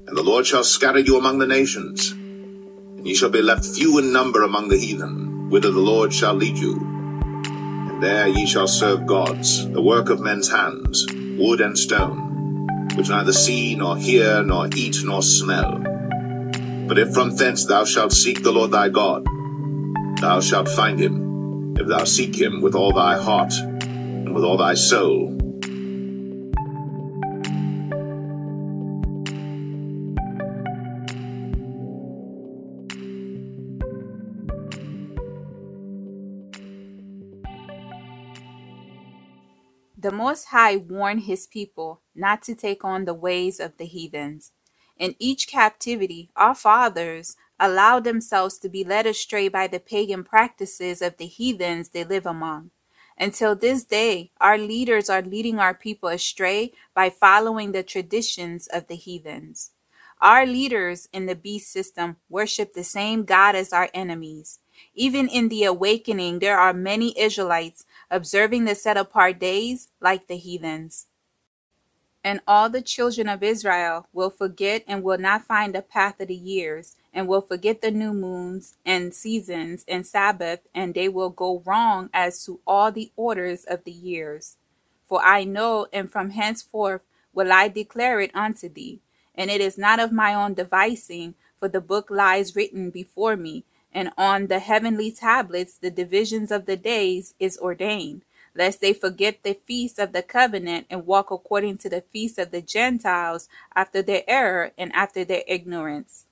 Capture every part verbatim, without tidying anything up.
And the Lord shall scatter you among the nations, and ye shall be left few in number among the heathen, whither the Lord shall lead you. And there ye shall serve gods, the work of men's hands, wood and stone, which neither see, nor hear, nor eat, nor smell. But if from thence thou shalt seek the Lord thy God, thou shalt find him, if thou seek him with all thy heart, and with all thy soul. The Most High warned his people not to take on the ways of the heathens. In each captivity, our fathers allowed themselves to be led astray by the pagan practices of the heathens they live among. Until this day, our leaders are leading our people astray by following the traditions of the heathens. Our leaders in the beast system worship the same God as our enemies. Even in the awakening, there are many Israelites observing the set-apart days like the heathens. And all the children of Israel will forget and will not find the path of the years, and will forget the new moons and seasons and Sabbath, and they will go wrong as to all the orders of the years. For I know, and from henceforth will I declare it unto thee, and it is not of my own devising, for the book lies written before me, and on the heavenly tablets the divisions of the days is ordained, lest they forget the feast of the covenant and walk according to the feast of the Gentiles after their error and after their ignorance.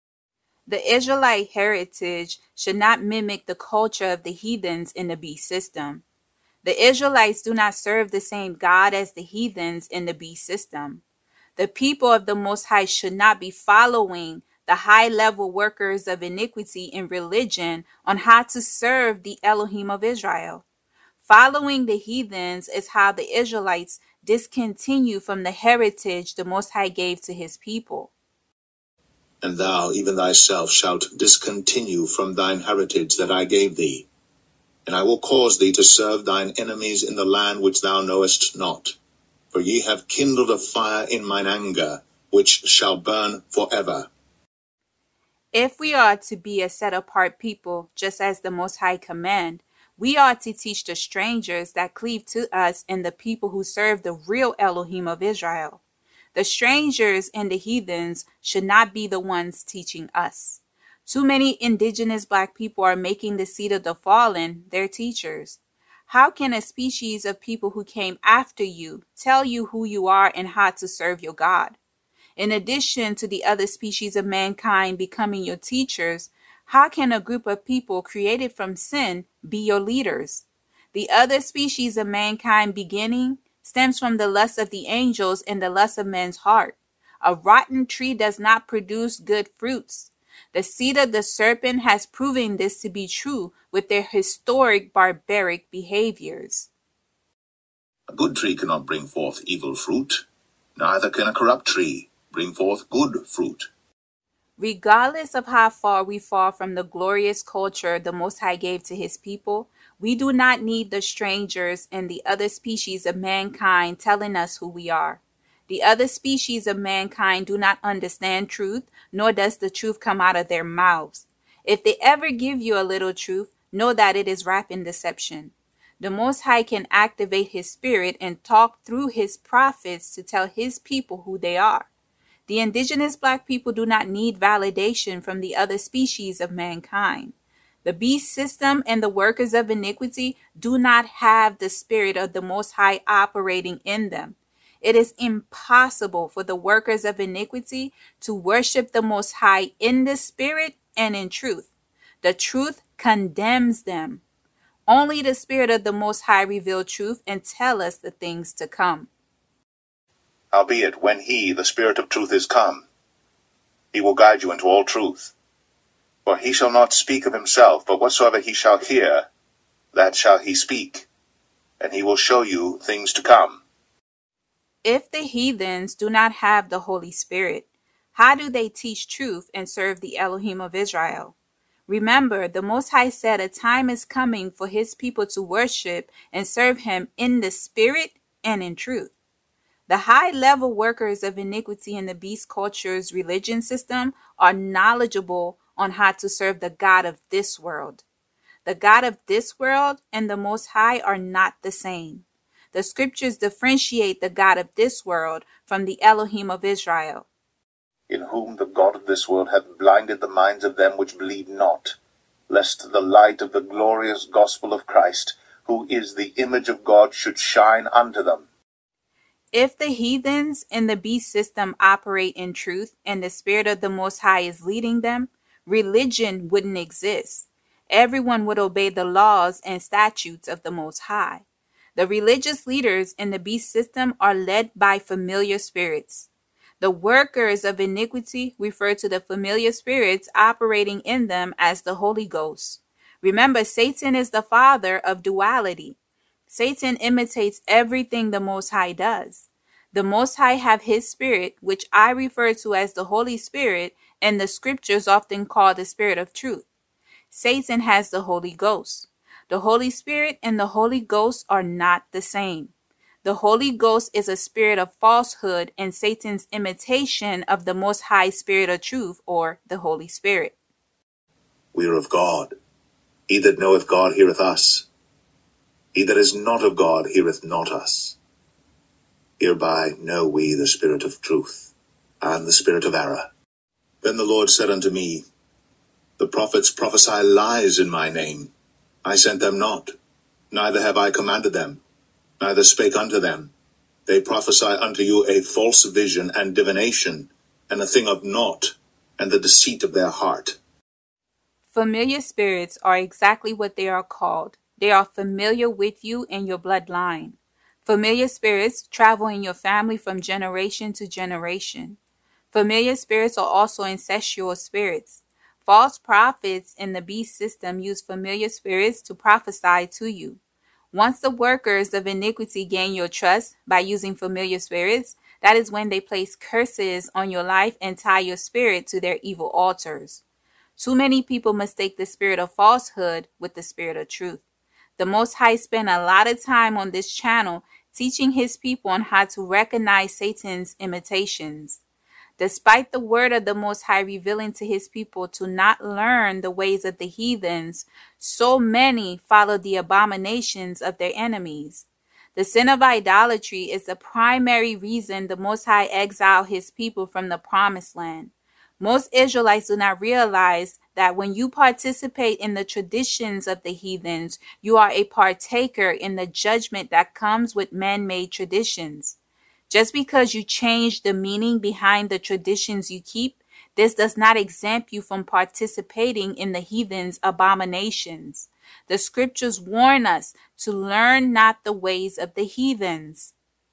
The Israelite heritage should not mimic the culture of the heathens in the beast system. The Israelites do not serve the same God as the heathens in the beast system. The people of the Most High should not be following the high-level workers of iniquity in religion on how to serve the Elohim of Israel. Following the heathens is how the Israelites discontinue from the heritage the Most High gave to his people. And thou, even thyself, shalt discontinue from thine heritage that I gave thee. And I will cause thee to serve thine enemies in the land which thou knowest not. For ye have kindled a fire in mine anger, which shall burn forever. If we are to be a set-apart people, just as the Most High command, we ought to teach the strangers that cleave to us and the people who serve the real Elohim of Israel. The strangers and the heathens should not be the ones teaching us. Too many indigenous black people are making the seed of the fallen their teachers. How can a species of people who came after you tell you who you are and how to serve your God? In addition to the other species of mankind becoming your teachers, how can a group of people created from sin be your leaders? The other species of mankind beginning stems from the lust of the angels and the lust of men's heart. A rotten tree does not produce good fruits. The seed of the serpent has proven this to be true with their historic barbaric behaviors. A good tree cannot bring forth evil fruit, neither can a corrupt tree bring forth good fruit. Regardless of how far we fall from the glorious culture the Most High gave to his people, we do not need the strangers and the other species of mankind telling us who we are. The other species of mankind do not understand truth, nor does the truth come out of their mouths. If they ever give you a little truth, know that it is wrapped in deception. The Most High can activate his spirit and talk through his prophets to tell his people who they are. The indigenous black people do not need validation from the other species of mankind. The beast system and the workers of iniquity do not have the spirit of the Most High operating in them. It is impossible for the workers of iniquity to worship the Most High in the spirit and in truth. The truth condemns them. Only the spirit of the Most High reveal truth and tell us the things to come. Howbeit, when he, the Spirit of truth, is come, he will guide you into all truth. For he shall not speak of himself, but whatsoever he shall hear, that shall he speak, and he will show you things to come. If the heathens do not have the Holy Spirit, how do they teach truth and serve the Elohim of Israel? Remember, the Most High said a time is coming for his people to worship and serve him in the spirit and in truth. The high-level workers of iniquity in the beast culture's religion system are knowledgeable on how to serve the God of this world. The God of this world and the Most High are not the same. The scriptures differentiate the God of this world from the Elohim of Israel. In whom the God of this world hath blinded the minds of them which believe not, lest the light of the glorious gospel of Christ, who is the image of God, should shine unto them. If the heathens in the beast system operate in truth and the Spirit of the Most High is leading them, religion wouldn't exist. Everyone would obey the laws and statutes of the Most High. The religious leaders in the beast system are led by familiar spirits. The workers of iniquity refer to the familiar spirits operating in them as the Holy Ghost. Remember, Satan is the father of duality. Satan imitates everything the Most High does. The Most High have his spirit, which I refer to as the Holy Spirit, and the scriptures often call the Spirit of Truth. Satan has the Holy Ghost. The Holy Spirit and the Holy Ghost are not the same. The Holy Ghost is a spirit of falsehood and Satan's imitation of the Most High Spirit of Truth, or the Holy Spirit. We are of God. He that knoweth God heareth us. He that is not of God heareth not us. Hereby know we the spirit of truth, and the spirit of error. Then the Lord said unto me, The prophets prophesy lies in my name. I sent them not, neither have I commanded them, neither spake unto them. They prophesy unto you a false vision and divination, and a thing of naught, and the deceit of their heart. Familiar spirits are exactly what they are called. They are familiar with you and your bloodline. Familiar spirits travel in your family from generation to generation. Familiar spirits are also incestual spirits. False prophets in the beast system use familiar spirits to prophesy to you. Once the workers of iniquity gain your trust by using familiar spirits, that is when they place curses on your life and tie your spirit to their evil altars. Too many people mistake the spirit of falsehood with the spirit of truth. The Most High spent a lot of time on this channel teaching his people on how to recognize Satan's imitations. Despite the word of the Most High revealing to his people to not learn the ways of the heathens, so many follow the abominations of their enemies. The sin of idolatry is the primary reason the Most High exiled his people from the promised land. Most Israelites do not realize that when you participate in the traditions of the heathens, you are a partaker in the judgment that comes with man-made traditions. Just because you change the meaning behind the traditions you keep, this does not exempt you from participating in the heathens' abominations. The scriptures warn us to learn not the ways of the heathens.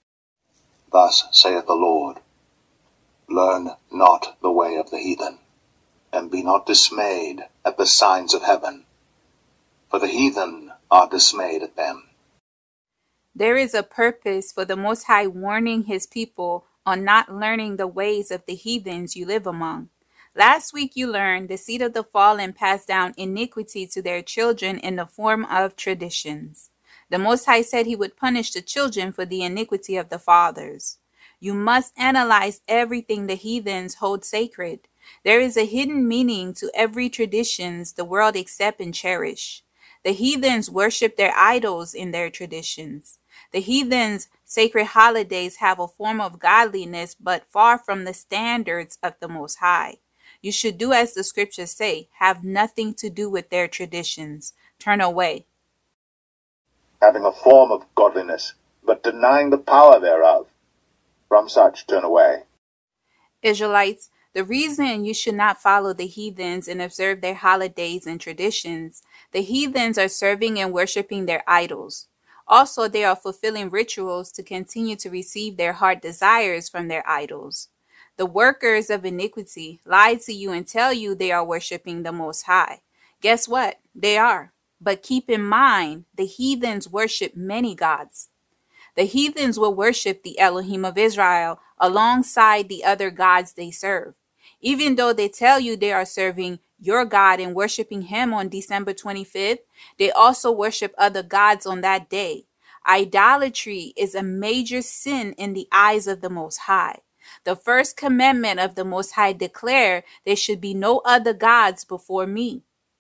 Thus saith the Lord, Learn not the way of the heathen, and be not dismayed at the signs of heaven, for the heathen are dismayed at them. There is a purpose for the Most High warning his people on not learning the ways of the heathens you live among. Last week you learned the seed of the fallen passed down iniquity to their children in the form of traditions. The Most High said he would punish the children for the iniquity of the fathers. You must analyze everything the heathens hold sacred. There is a hidden meaning to every traditions the world accept and cherish. The heathens worship their idols in their traditions. The heathens' sacred holidays have a form of godliness, but far from the standards of the Most High. You should do as the scriptures say, have nothing to do with their traditions. Turn away. Having a form of godliness, but denying the power thereof, from such turn away. Israelites, the reason you should not follow the heathens and observe their holidays and traditions, the heathens are serving and worshiping their idols. Also, they are fulfilling rituals to continue to receive their heart desires from their idols. The workers of iniquity lie to you and tell you they are worshiping the Most High. Guess what? They are. But keep in mind, the heathens worship many gods. The heathens will worship the Elohim of Israel alongside the other gods they serve. Even though they tell you they are serving your God and worshiping him on December twenty-fifth, they also worship other gods on that day. Idolatry is a major sin in the eyes of the Most High. The first commandment of the Most High declare there should be no other gods before me.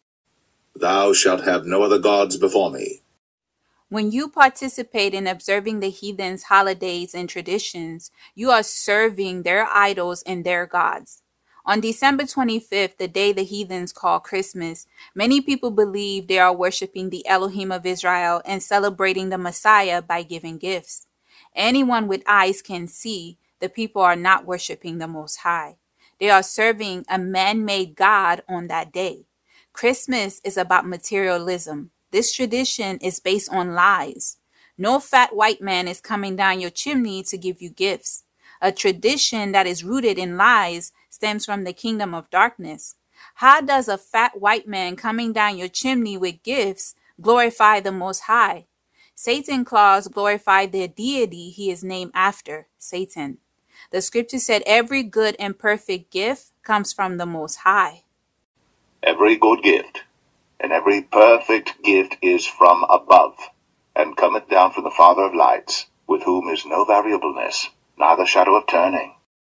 Thou shalt have no other gods before me. When you participate in observing the heathens' holidays and traditions, you are serving their idols and their gods. On December twenty-fifth, the day the heathens call Christmas, many people believe they are worshiping the Elohim of Israel and celebrating the Messiah by giving gifts. Anyone with eyes can see the people are not worshiping the Most High. They are serving a man-made God on that day. Christmas is about materialism. This tradition is based on lies. No fat white man is coming down your chimney to give you gifts. A tradition that is rooted in lies stems from the kingdom of darkness. How does a fat white man coming down your chimney with gifts glorify the Most High? Satan claws glorify the deity he is named after, Satan. The scripture said every good and perfect gift comes from the Most High. Every good gift and every perfect gift is from above, and cometh down from the Father of lights, with whom is no variableness, neither shadow of turning.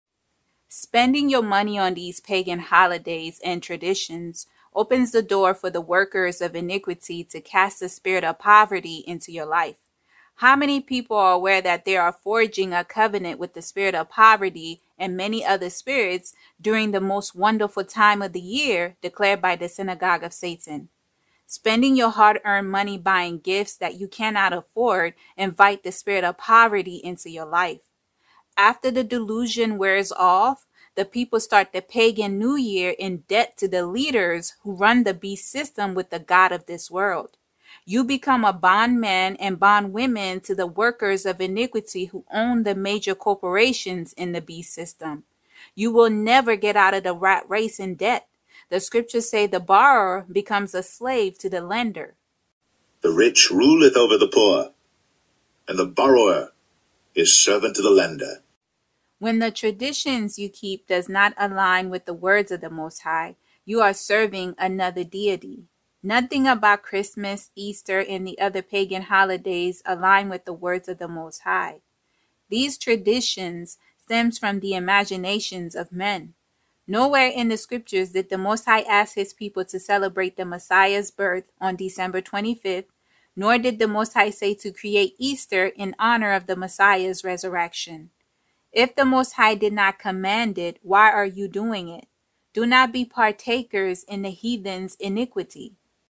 Spending your money on these pagan holidays and traditions opens the door for the workers of iniquity to cast the spirit of poverty into your life. How many people are aware that they are forging a covenant with the spirit of poverty and many other spirits during the most wonderful time of the year declared by the synagogue of Satan? Spending your hard-earned money buying gifts that you cannot afford invite the spirit of poverty into your life. After the delusion wears off, the people start the pagan new year in debt to the leaders who run the beast system with the God of this world. You become a bondman and bondwomen to the workers of iniquity who own the major corporations in the beast system. You will never get out of the rat race in debt. The scriptures say the borrower becomes a slave to the lender. The rich ruleth over the poor, and the borrower is servant to the lender. When the traditions you keep does not align with the words of the Most High, you are serving another deity. Nothing about Christmas, Easter, and the other pagan holidays align with the words of the Most High. These traditions stems from the imaginations of men. Nowhere in the scriptures did the Most High ask his people to celebrate the Messiah's birth on December twenty-fifth, nor did the Most High say to create Easter in honor of the Messiah's resurrection. If the Most High did not command it, why are you doing it? Do not be partakers in the heathen's iniquity.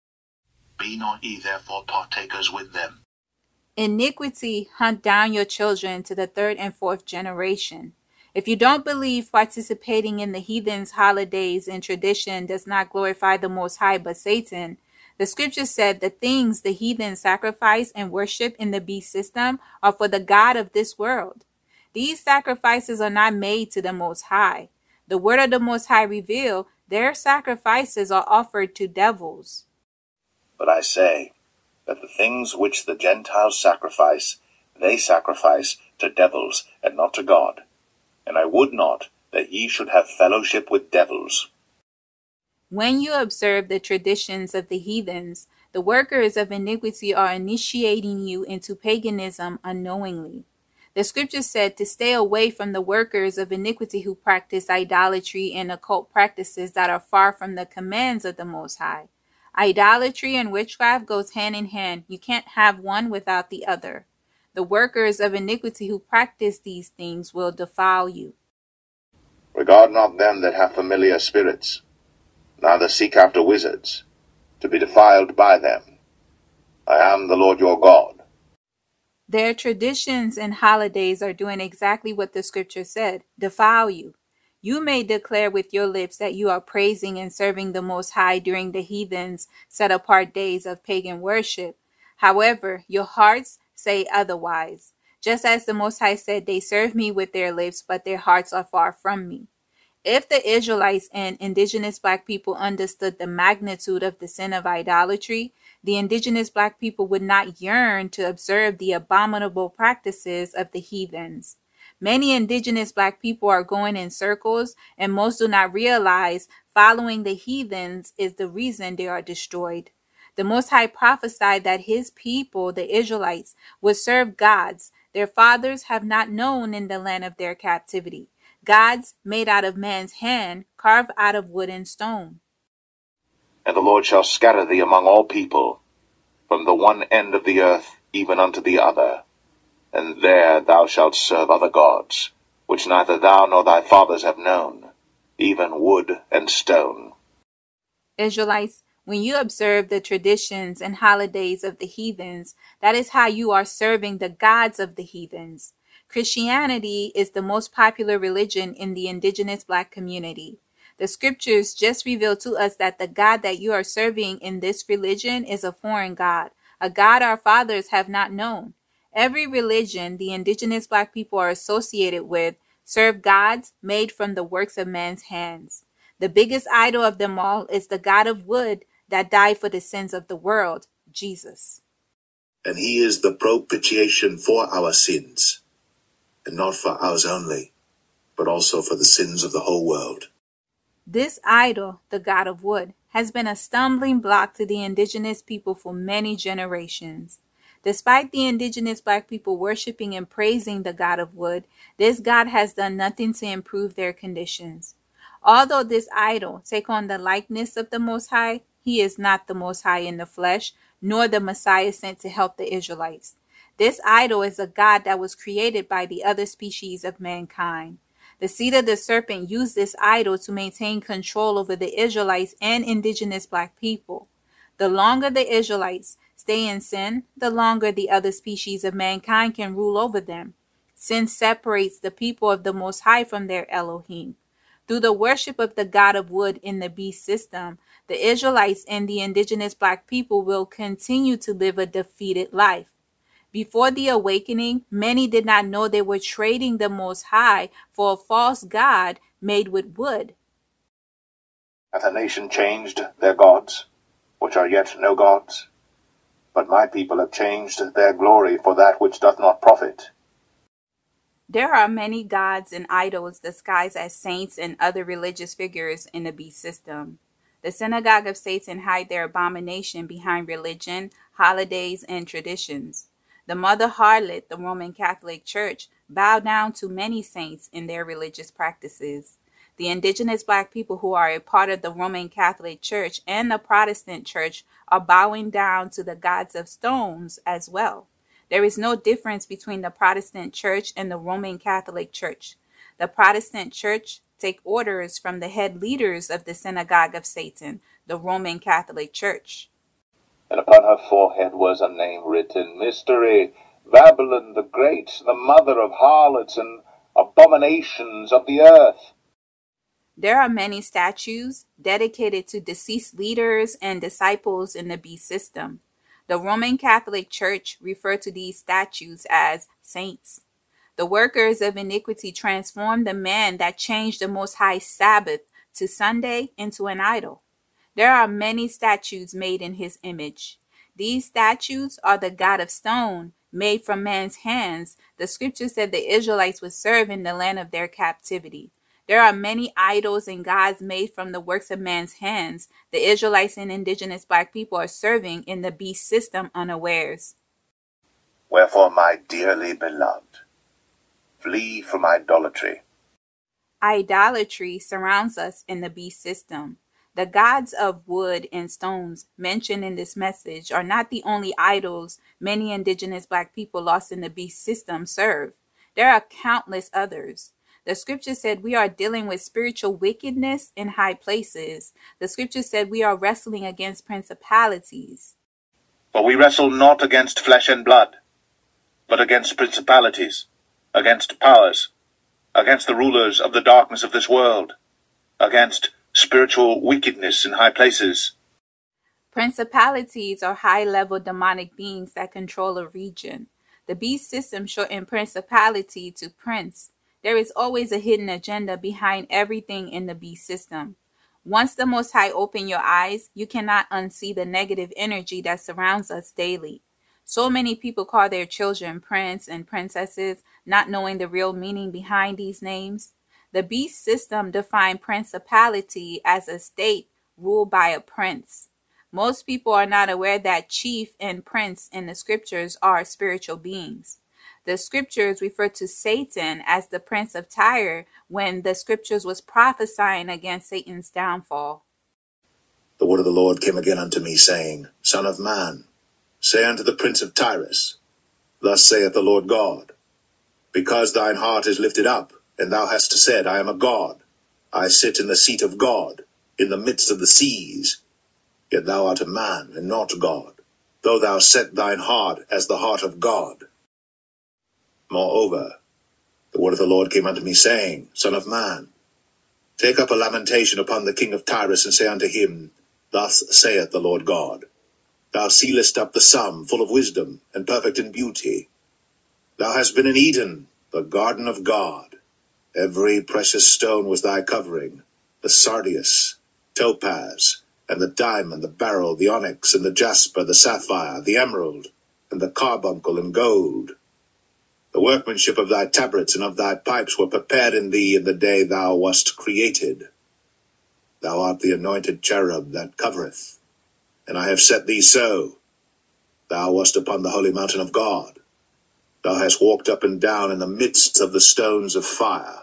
Be not ye therefore partakers with them. Iniquity hunt down your children to the third and fourth generation. If you don't believe participating in the heathen's holidays and tradition does not glorify the Most High but Satan, the scripture said the things the heathen sacrifice and worship in the beast system are for the God of this world. These sacrifices are not made to the Most High. The word of the Most High reveal their sacrifices are offered to devils. But I say that the things which the Gentiles sacrifice, they sacrifice to devils and not to God. And I would not that ye should have fellowship with devils. When you observe the traditions of the heathens, the workers of iniquity are initiating you into paganism unknowingly. The scripture said to stay away from the workers of iniquity who practice idolatry and occult practices that are far from the commands of the Most High. Idolatry and witchcraft goes hand in hand. You can't have one without the other. The workers of iniquity who practice these things will defile you. Regard not them that have familiar spirits, neither seek after wizards, to be defiled by them. I am the Lord your God. Their traditions and holidays are doing exactly what the scripture said, defile you. You may declare with your lips that you are praising and serving the Most High during the heathens' set-apart days of pagan worship. However, your hearts say otherwise. Just as the Most High said, they serve me with their lips, but their hearts are far from me. If the Israelites and indigenous black people understood the magnitude of the sin of idolatry, the indigenous black people would not yearn to observe the abominable practices of the heathens. Many indigenous black people are going in circles, and most do not realize following the heathens is the reason they are destroyed. The Most High prophesied that his people, the Israelites, would serve gods their fathers have not known in the land of their captivity, gods made out of man's hand, carved out of wood and stone. And the Lord shall scatter thee among all people, from the one end of the earth even unto the other, and there thou shalt serve other gods, which neither thou nor thy fathers have known, even wood and stone. Israelites, when you observe the traditions and holidays of the heathens, that is how you are serving the gods of the heathens. Christianity is the most popular religion in the indigenous Black community. The scriptures just reveal to us that the God that you are serving in this religion is a foreign God, a God our fathers have not known. Every religion the indigenous Black people are associated with serve gods made from the works of man's hands. The biggest idol of them all is the God of wood that died for the sins of the world, Jesus. And he is the propitiation for our sins, and not for ours only, but also for the sins of the whole world. This idol, the God of wood, has been a stumbling block to the indigenous people for many generations. Despite the indigenous Black people worshiping and praising the God of wood, this God has done nothing to improve their conditions. Although this idol take on the likeness of the Most High, he is not the Most High in the flesh, nor the Messiah sent to help the Israelites. This idol is a God that was created by the other species of mankind. The seed of the serpent used this idol to maintain control over the Israelites and indigenous Black people. The longer the Israelites stay in sin, the longer the other species of mankind can rule over them. Sin separates the people of the Most High from their Elohim. Through the worship of the God of wood in the beast system, the Israelites and the indigenous Black people will continue to live a defeated life. Before the awakening, many did not know they were trading the Most High for a false God made with wood. Hath a nation changed their gods, which are yet no gods? But my people have changed their glory for that which doth not profit. There are many gods and idols disguised as saints and other religious figures in the beast system. The synagogue of Satan hide their abomination behind religion, holidays, and traditions. The mother harlot, the Roman Catholic Church, bow down to many saints in their religious practices. The indigenous Black people who are a part of the Roman Catholic Church and the Protestant Church are bowing down to the gods of stones as well. There is no difference between the Protestant Church and the Roman Catholic Church. The Protestant Church take orders from the head leaders of the synagogue of Satan, the Roman Catholic Church. And upon her forehead was a name written, Mystery, Babylon the Great, the mother of harlots and abominations of the earth. There are many statues dedicated to deceased leaders and disciples in the beast system. The Roman Catholic Church refer to these statues as saints. The workers of iniquity transformed the man that changed the Most High Sabbath to Sunday into an idol. There are many statues made in his image. These statues are the God of stone, made from man's hands. The scripture said the Israelites would serve in the land of their captivity. There are many idols and gods made from the works of man's hands. The Israelites and indigenous Black people are serving in the beast system unawares. Wherefore, my dearly beloved, flee from idolatry. Idolatry surrounds us in the beast system. The gods of wood and stones mentioned in this message are not the only idols many indigenous Black people lost in the beast system serve. There are countless others. The scripture said we are dealing with spiritual wickedness in high places. The scripture said we are wrestling against principalities. For we wrestle not against flesh and blood, but against principalities, against powers, against the rulers of the darkness of this world, against spiritual wickedness in high places. Principalities are high-level demonic beings that control a region. The beast system shortened principality to prince. There is always a hidden agenda behind everything in the beast system. Once the Most High open your eyes, you cannot unsee the negative energy that surrounds us daily. So many people call their children prince and princesses, not knowing the real meaning behind these names. The beast system defined principality as a state ruled by a prince. Most people are not aware that chief and prince in the scriptures are spiritual beings. The scriptures refer to Satan as the prince of Tyre when the scriptures was prophesying against Satan's downfall. The word of the Lord came again unto me, saying, Son of man, say unto the prince of Tyrus, Thus saith the Lord God, Because thine heart is lifted up, and thou hast said, I am a god, I sit in the seat of God, in the midst of the seas, yet thou art a man, and not God, though thou set thine heart as the heart of God. Moreover, the word of the Lord came unto me, saying, Son of man, take up a lamentation upon the king of Tyrus, and say unto him, Thus saith the Lord God, Thou sealest up the sum, full of wisdom, and perfect in beauty. Thou hast been in Eden, the garden of God. Every precious stone was thy covering, the sardius, topaz, and the diamond, the beryl, the onyx, and the jasper, the sapphire, the emerald, and the carbuncle, and gold. The workmanship of thy tabrets and of thy pipes were prepared in thee in the day thou wast created. Thou art the anointed cherub that covereth, and I have set thee so. Thou wast upon the holy mountain of God. Thou hast walked up and down in the midst of the stones of fire.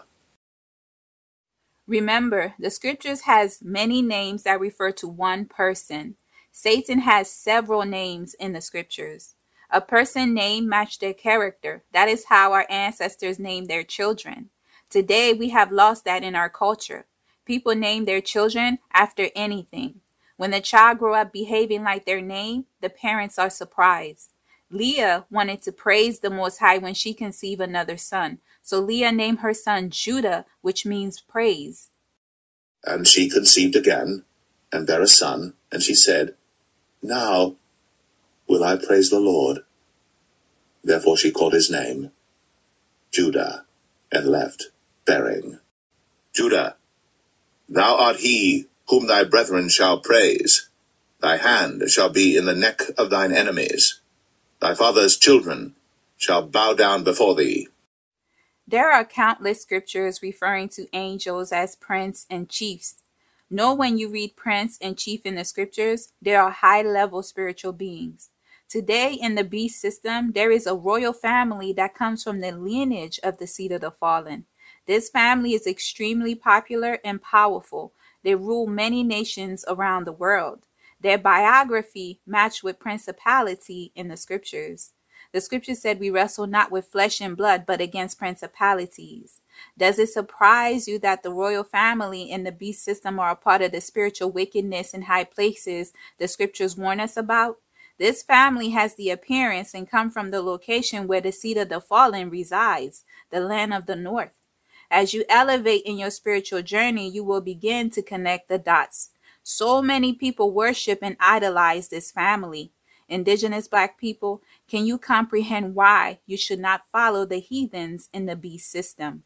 Remember, the scriptures has many names that refer to one person. Satan has several names in the scriptures. A person name matched their character. That is how our ancestors named their children. Today, we have lost that in our culture. People name their children after anything. When the child grow up behaving like their name, the parents are surprised. Leah wanted to praise the Most High when she conceived another son. So Leah named her son Judah, which means praise. And she conceived again, and bare a son, and she said, Now will I praise the Lord. Therefore she called his name Judah, and left bearing. Judah, thou art he whom thy brethren shall praise. Thy hand shall be in the neck of thine enemies. Thy father's children shall bow down before thee. There are countless scriptures referring to angels as prince and chiefs. Know when you read prince and chief in the scriptures, they are high-level spiritual beings. Today in the beast system, there is a royal family that comes from the lineage of the seed of the fallen. This family is extremely popular and powerful. They rule many nations around the world. Their biography matched with principality in the scriptures. The scripture said we wrestle not with flesh and blood, but against principalities. Does it surprise you that the royal family in the beast system are a part of the spiritual wickedness in high places the scriptures warn us about? This family has the appearance and come from the location where the seed of the fallen resides, the land of the north. As you elevate in your spiritual journey, you will begin to connect the dots. So many people worship and idolize this family. Indigenous Black people, can you comprehend why you should not follow the heathens in the beast system?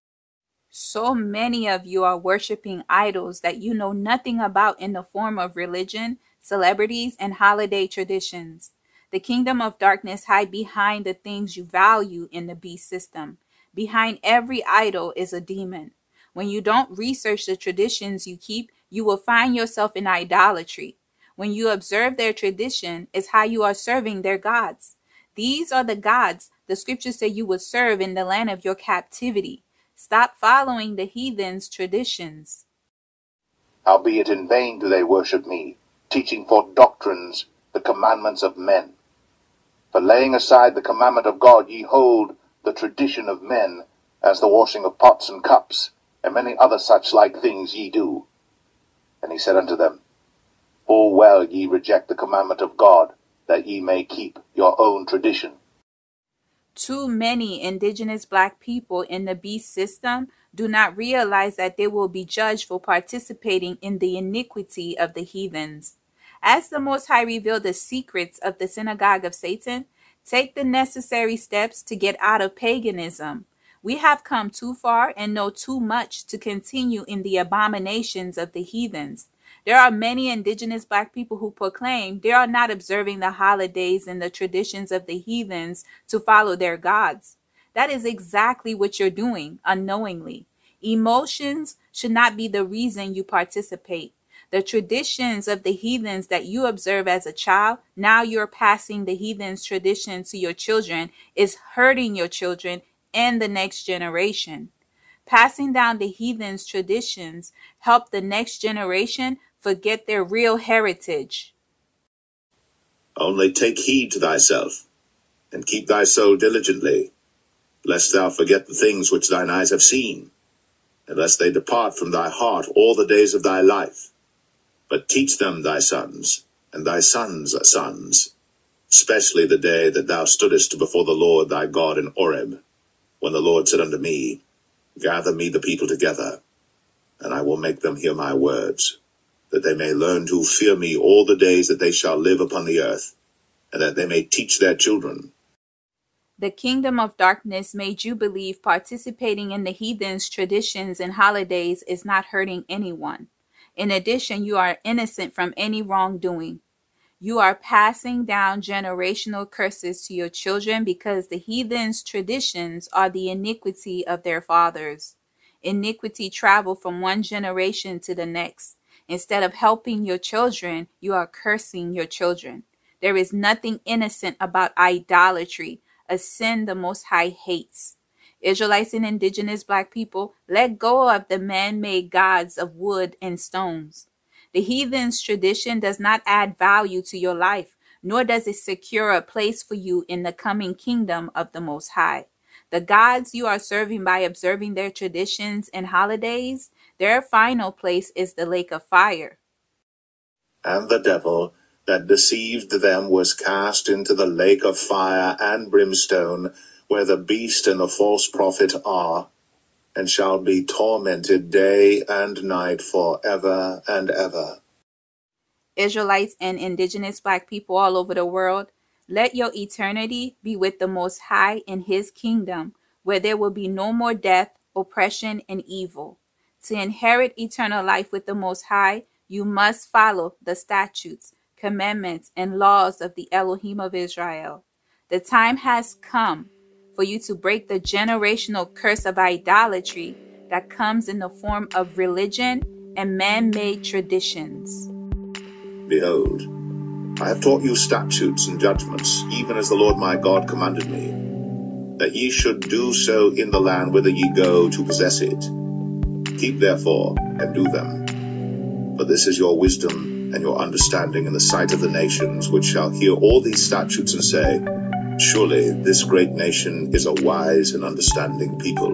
So many of you are worshiping idols that you know nothing about in the form of religion, celebrities, and holiday traditions. The kingdom of darkness hide behind the things you value in the beast system. Behind every idol is a demon. When you don't research the traditions you keep, you will find yourself in idolatry. When you observe their tradition, is how you are serving their gods. These are the gods the scriptures say you would serve in the land of your captivity. Stop following the heathens' traditions. Howbeit in vain do they worship me, teaching for doctrines the commandments of men. For laying aside the commandment of God, ye hold the tradition of men, as the washing of pots and cups, and many other such like things ye do. And he said unto them, Full well ye reject the commandment of God, that ye may keep your own tradition. Too many indigenous Black people in the beast system do not realize that they will be judged for participating in the iniquity of the heathens. As the Most High revealed the secrets of the synagogue of Satan, take the necessary steps to get out of paganism. We have come too far and know too much to continue in the abominations of the heathens. There are many indigenous Black people who proclaim they are not observing the holidays and the traditions of the heathens to follow their gods. That is exactly what you're doing unknowingly. Emotions should not be the reason you participate. The traditions of the heathens that you observe as a child, now you're passing the heathens' tradition to your children, is hurting your children and the next generation. Passing down the heathens' traditions help the next generation forget their real heritage. Only take heed to thyself, and keep thy soul diligently, lest thou forget the things which thine eyes have seen, and lest they depart from thy heart all the days of thy life. But teach them thy sons, and thy sons' sons, especially the day that thou stoodest before the Lord thy God in Horeb, when the Lord said unto me, Gather me the people together, and I will make them hear my words, that they may learn to fear me all the days that they shall live upon the earth, and that they may teach their children. The kingdom of darkness made you believe participating in the heathens' traditions and holidays is not hurting anyone. In addition, you are innocent from any wrongdoing. You are passing down generational curses to your children because the heathens' traditions are the iniquity of their fathers. Iniquity traveled from one generation to the next. Instead of helping your children, you are cursing your children. There is nothing innocent about idolatry, a sin the Most High hates. Israelites and indigenous Black people, let go of the man-made gods of wood and stones. The heathen's tradition does not add value to your life, nor does it secure a place for you in the coming kingdom of the Most High. The gods you are serving by observing their traditions and holidays, their final place is the lake of fire. And the devil that deceived them was cast into the lake of fire and brimstone, where the beast and the false prophet are, and shall be tormented day and night forever and ever. Israelites and indigenous Black people all over the world, let your eternity be with the Most High in His kingdom, where there will be no more death, oppression, and evil. To inherit eternal life with the Most High, you must follow the statutes, commandments, and laws of the Elohim of Israel. The time has come for you to break the generational curse of idolatry that comes in the form of religion and man-made traditions. Behold, I have taught you statutes and judgments, even as the Lord my God commanded me, that ye should do so in the land whither ye go to possess it. Keep therefore and do them. For this is your wisdom and your understanding in the sight of the nations, which shall hear all these statutes and say, Surely this great nation is a wise and understanding people.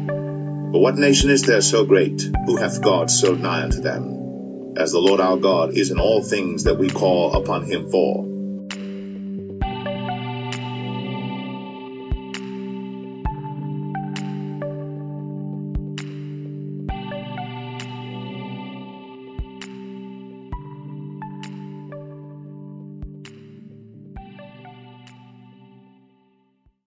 But what nation is there so great, who hath God so nigh unto them, as the Lord our God is in all things that we call upon him for?